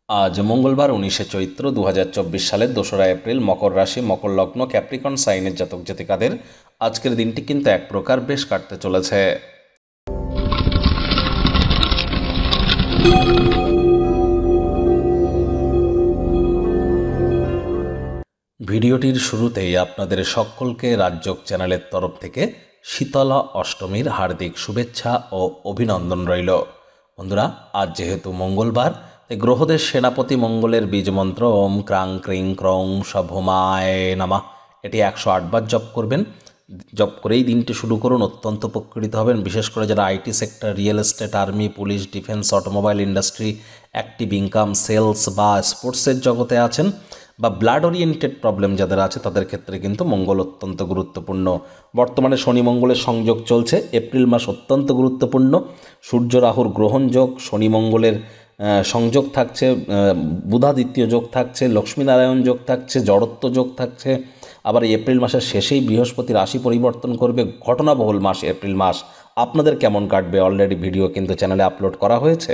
আজ মঙ্গলবার 19শে চৈত্র 2024 সালের 2রা এপ্রিল। মকর রাশি, মকর লগ্ন, ক্যাপ্রিকন সাইনের জাতক জাতিকাদের আজকের দিনটি কিন্তু এক প্রকার বেশ কাটতে চলেছে। ভিডিওটির শুরুতেই আপনাদের সকলকে রাজযোগ চ্যানেলের তরফ থেকে শীতলা অষ্টমীর হার্দিক শুভেচ্ছা ও অভিনন্দন রইল। বন্ধুরা, আজ যেহেতু মঙ্গলবার, তাই গ্রহদের সেনাপতি মঙ্গলের বীজমন্ত্র ওম ক্রাং ক্রিং ক্রং সভমায় নামা এটি 108 বার জপ করবেন। জপ করেই দিনটি শুরু করুন, অত্যন্ত উপকৃত হবেন। বিশেষ করে যারা IT sector, real estate, army, police, defence, automobile industry, active income, sales বা স্পোর্টসের জগতে আছেন বা ব্লাড ওরিয়েন্টেড প্রবলেম যাদের আছে তাদের ক্ষেত্রে কিন্তু মঙ্গল অত্যন্ত গুরুত্বপূর্ণ। বর্তমানে শনি মঙ্গলের সংযোগ চলছে। এপ্রিল মাস অত্যন্ত গুরুত্বপূর্ণ। সূর্য রাহুর গ্রহণ যোগ, শনি মঙ্গলের সংযোগ থাকছে, বুধাদিত্য যোগ থাকছে, লক্ষ্মীনারায়ণ যোগ থাকছে, জড়ত্ব যোগ থাকছে। আবার এপ্রিল মাসের শেষেই বৃহস্পতি রাশি পরিবর্তন করবে। ঘটনাবহুল মাস এপ্রিল মাস। আপনাদের কেমন কাটবে অলরেডি ভিডিও কিন্তু চ্যানেলে আপলোড করা হয়েছে।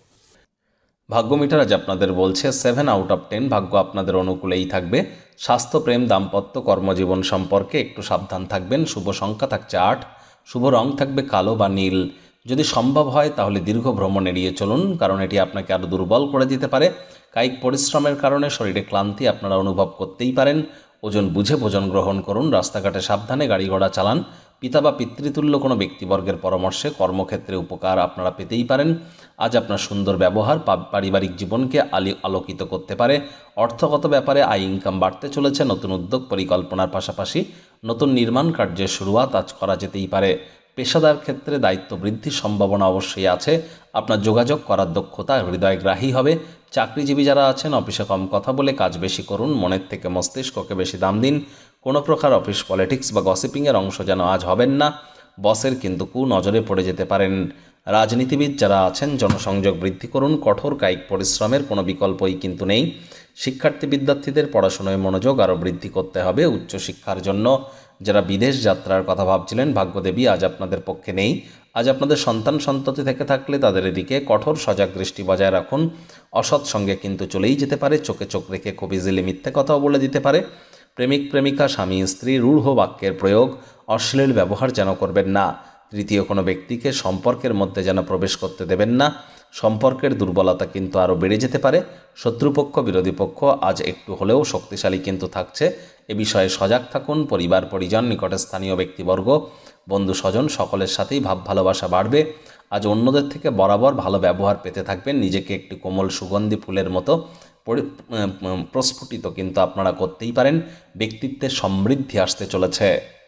ভাগ্য মিটার আজ আপনাদের বলছে 7 আউট অফ 10 ভাগ্য আপনাদের অনুকূলেই থাকবে। স্বাস্থ্য, প্রেম, দাম্পত্য, কর্মজীবন সম্পর্কে একটু সাবধান থাকবেন। শুভ সংখ্যা থাকছে 8, শুভ রং থাকবে কালো বা নীল। যদি সম্ভব হয় তাহলে দীর্ঘ ভ্রমণ এড়িয়ে চলুন, কারণ এটি আপনাকে আরও দুর্বল করে দিতে পারে। কায়িক পরিশ্রমের কারণে শরীরে ক্লান্তি আপনারা অনুভব করতেই পারেন। ওজন বুঝে ভোজন গ্রহণ করুন। রাস্তাঘাটে সাবধানে গাড়ি ঘোড়া চালান। পিতা বা পিতৃতুল্য কোনো ব্যক্তিবর্গের পরামর্শে কর্মক্ষেত্রে উপকার আপনারা পেতেই পারেন। আজ আপনার সুন্দর ব্যবহার পারিবারিক জীবনকে আলোকিত করতে পারে। অর্থগত ব্যাপারে আয় ইনকাম বাড়তে চলেছে। নতুন উদ্যোগ পরিকল্পনার পাশাপাশি নতুন নির্মাণ কার্যের শুরুয়াত আজ করা যেতেই পারে। পেশাদার ক্ষেত্রে দায়িত্ব বৃদ্ধির সম্ভাবনা অবশ্যই আছে। আপনার যোগাযোগ করার দক্ষতা হৃদয়গ্রাহী হবে। চাকরিজীবী যারা আছেন, অফিসে কম কথা বলে কাজ বেশি করুন। মনের থেকে মস্তিষ্ককে বেশি দাম দিন। কোনো প্রকার অফিস পলিটিক্স বা গসিপিংয়ের অংশ যেন আজ হবেন না। বসের কিন্তু নজরে পড়ে যেতে পারেন। রাজনীতিবিদ যারা আছেন, জনসংযোগ বৃদ্ধি করুন। কঠোর কায়িক পরিশ্রমের কোনো বিকল্পই কিন্তু নেই। শিক্ষার্থী বিদ্যার্থীদের পড়াশোনায় মনোযোগ আরও বৃদ্ধি করতে হবে উচ্চশিক্ষার জন্য। যারা বিদেশ যাত্রার কথা ভাবছিলেন, ভাগ্যদেবী আজ আপনাদের পক্ষে নেই। আজ আপনাদের সন্তান সন্ততি থেকে থাকলে তাদের এদিকে কঠোর সজাগ দৃষ্টি বজায় রাখুন। অসৎ সঙ্গে কিন্তু চলেই যেতে পারে। চোখে চোখ রেখে খুব ইজিলি মিথ্যে কথাও বলে দিতে পারে। প্রেমিক প্রেমিকা, স্বামী স্ত্রী রূঢ় বাক্যের প্রয়োগ, অশ্লীল ব্যবহার যেন করবেন না। তৃতীয় কোনো ব্যক্তিকে সম্পর্কের মধ্যে যেন প্রবেশ করতে দেবেন না। সম্পর্কের দুর্বলতা কিন্তু আরও বেড়ে যেতে পারে। শত্রুপক্ষ, বিরোধী পক্ষ আজ একটু হলেও শক্তিশালী কিন্তু থাকছে। এ বিষয়ে সজাগ থাকুন। পরিবার পরিজন, নিকটে স্থানীয় ব্যক্তিবর্গ, বন্ধু স্বজন সকলের সাথেই ভাব ভালোবাসা বাড়বে। আজ অন্যদের থেকে বরাবর ভালো ব্যবহার পেতে থাকবেন। নিজেকে একটি কোমল সুগন্ধি ফুলের মতো প্রস্ফুটিত কিন্তু আপনারা করতেই পারেন। ব্যক্তিত্বের সমৃদ্ধি আসতে চলেছে।